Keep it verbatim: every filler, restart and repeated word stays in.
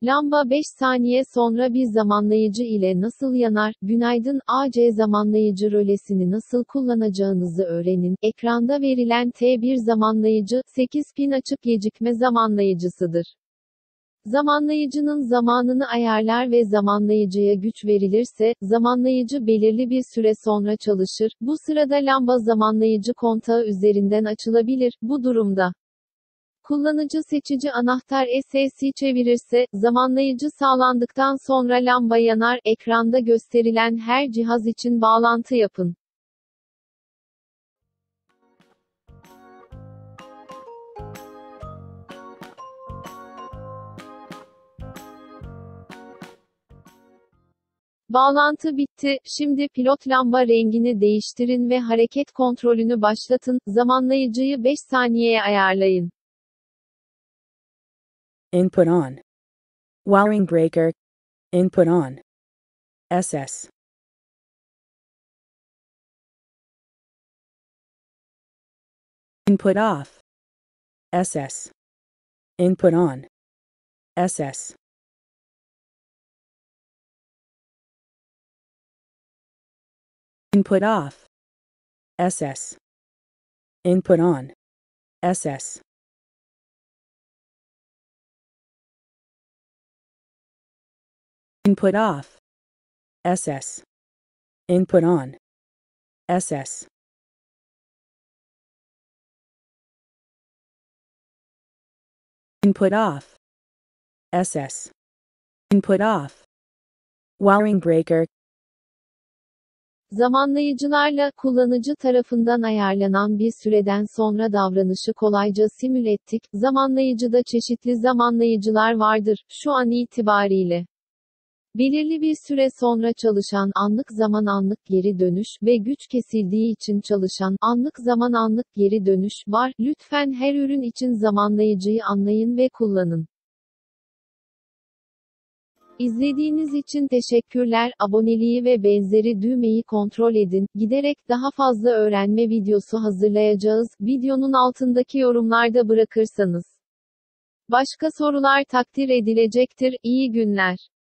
Lamba beş saniye sonra bir zamanlayıcı ile nasıl yanar? Günaydın, A C zamanlayıcı rölesini nasıl kullanacağınızı öğrenin. Ekranda verilen T bir zamanlayıcı, sekiz pin açık gecikme zamanlayıcısıdır. Zamanlayıcının zamanını ayarlar ve zamanlayıcıya güç verilirse, zamanlayıcı belirli bir süre sonra çalışır. Bu sırada lamba zamanlayıcı kontağı üzerinden açılabilir. Bu durumda kullanıcı seçici anahtar S S'i çevirirse, zamanlayıcı sağlandıktan sonra lamba yanar. Ekranda gösterilen her cihaz için bağlantı yapın. Bağlantı bitti. Şimdi pilot lamba rengini değiştirin ve hareket kontrolünü başlatın. Zamanlayıcıyı beş saniyeye ayarlayın. Input on. Wiring breaker. Input on. S S. Input off. S S. Input on. S S. Input off. S S. Input on. S S. Input off. S S. Input on. S S. Input off. S S. Input off. Wiring breaker. Zamanlayıcılarla, kullanıcı tarafından ayarlanan bir süreden sonra davranışı kolayca simüle ettik. Zamanlayıcıda çeşitli zamanlayıcılar vardır, şu an itibariyle. Belirli bir süre sonra çalışan anlık zaman anlık geri dönüş ve güç kesildiği için çalışan anlık zaman anlık geri dönüş var. Lütfen her ürün için zamanlayıcıyı anlayın ve kullanın. İzlediğiniz için teşekkürler. Aboneliği ve benzeri düğmeyi kontrol edin. Giderek daha fazla öğrenme videosu hazırlayacağız. Videonun altındaki yorumlarda bırakırsanız başka sorular takdir edilecektir. İyi günler.